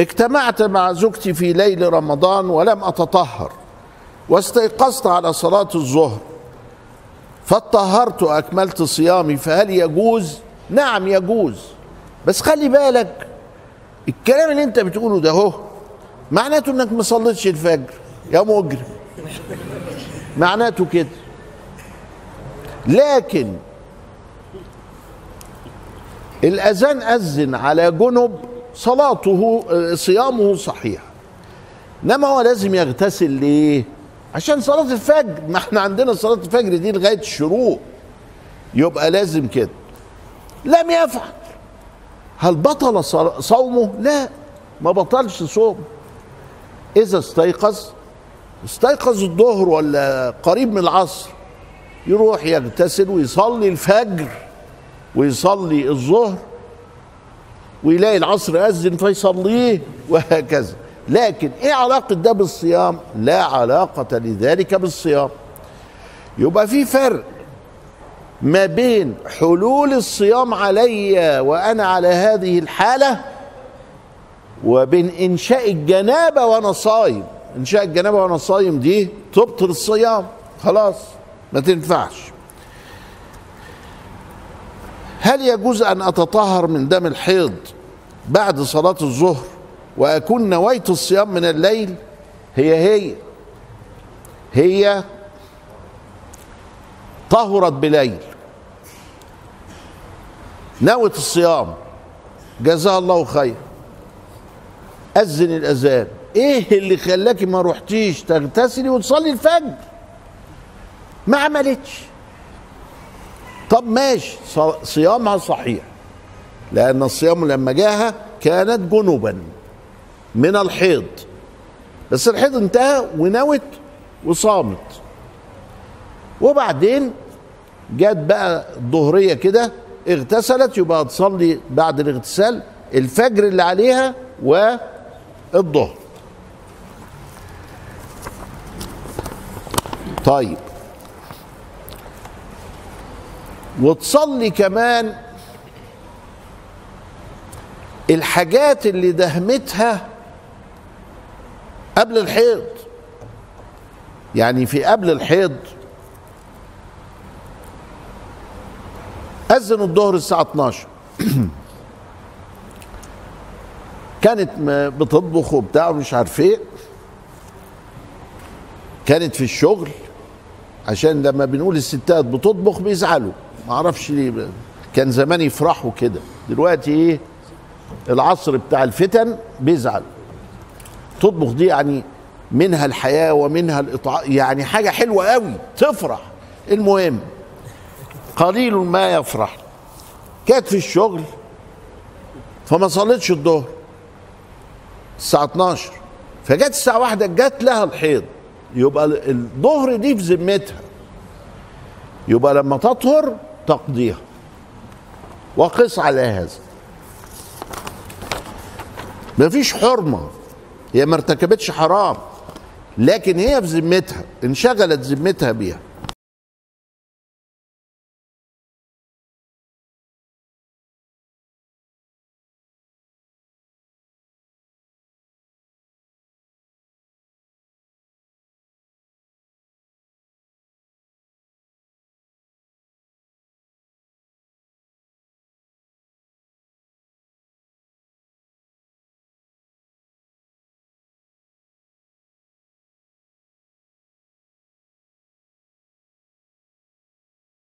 اجتمعت مع زوجتي في ليل رمضان ولم أتطهر، واستيقظت على صلاة الظهر فاتطهرت وأكملت صيامي، فهل يجوز؟ نعم يجوز، بس خلي بالك الكلام اللي انت بتقوله ده هو معناته انك ما صليتش الفجر يا مجرم، معناته كده. لكن الأذان أذن على جنب صلاته صيامه صحيح، انما هو لازم يغتسل ليه؟ عشان صلاة الفجر، ما احنا عندنا صلاة الفجر دي لغاية الشروق، يبقى لازم كده. لم يفعل، هل بطل صومه؟ لا، ما بطلش صوم. إذا استيقظ الظهر ولا قريب من العصر، يروح يغتسل ويصلي الفجر ويصلي الظهر ويلاقي العصر أذن فيصليه وهكذا. لكن ايه علاقة ده بالصيام؟ لا علاقة لذلك بالصيام. يبقى في فرق ما بين حلول الصيام علي وأنا على هذه الحالة وبين إنشاء الجنابة وأنا صايم. إنشاء الجنابة وأنا صايم دي تبطل الصيام، خلاص ما تنفعش. هل يجوز أن أتطهر من دم الحيض بعد صلاة الظهر وأكون نويت الصيام من الليل؟ هي طهرت بليل، نوت الصيام، جزاها الله خير، أذن الأذان، إيه اللي خلاكي ما روحتيش تغتسلي وتصلي الفجر؟ ما عملتش. طب ماشي، صيامها صحيح، لأن الصيام لما جاها كانت جنبا من الحيض، بس الحيض انتهى ونوت وصامت، وبعدين جت بقى الظهرية كده اغتسلت، يبقى تصلي بعد الاغتسال الفجر اللي عليها والظهر. طيب، وتصلي كمان الحاجات اللي دهمتها قبل الحيض. يعني في قبل الحيض أذن الظهر الساعة 12، كانت بتطبخ وبتاع ومش عارف ايه، كانت في الشغل، عشان لما بنقول الستات بتطبخ بيزعلوا، معرفش ليه، كان زمان يفرحوا كده، دلوقتي ايه العصر بتاع الفتن بيزعل. تطبخ دي يعني منها الحياة ومنها الإطعام، يعني حاجة حلوة قوي تفرح. المهم قليل ما يفرح. كانت في الشغل فما صلتش الظهر الساعة 12، فجت الساعة 1 جت لها الحيض، يبقى الظهر دي في ذمتها، يبقى لما تطهر تقضيها. وقس على هذا، مفيش حرمة، هي ما ارتكبتش حرام، لكن هي في ذمتها، انشغلت ذمتها بيها.